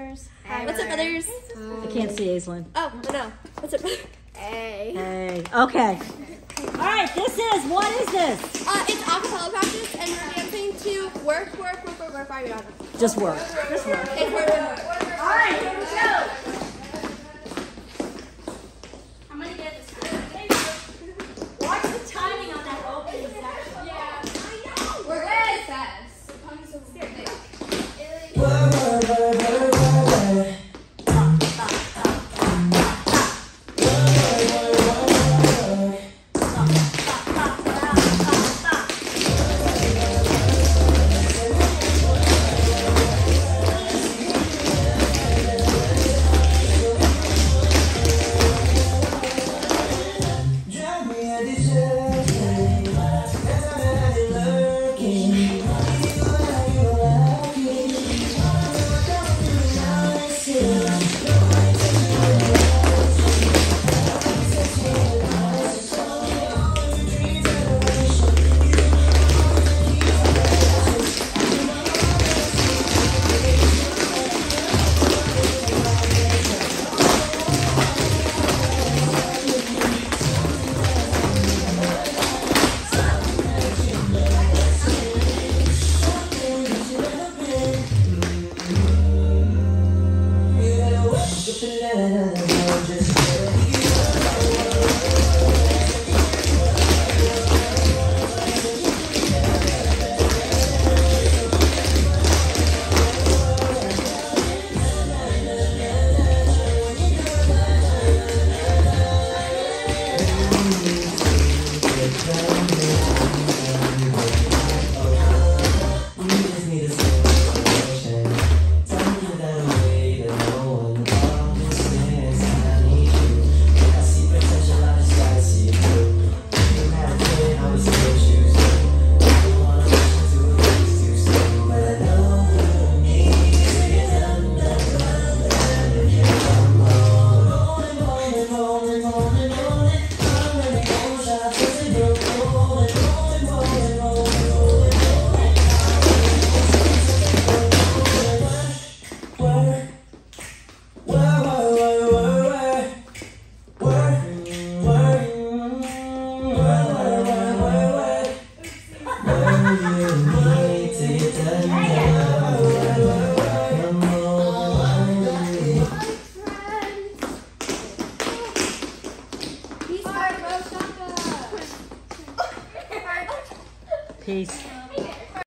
brothers? Hi, What's up, brothers? I can't see Aislinn. Oh, no. What's up, brothers? Hey. Hey. Okay. All right, what is this? It's acapella practice, and we're dancing to work, work. I don't know. Just work. It's work. All right, here we go.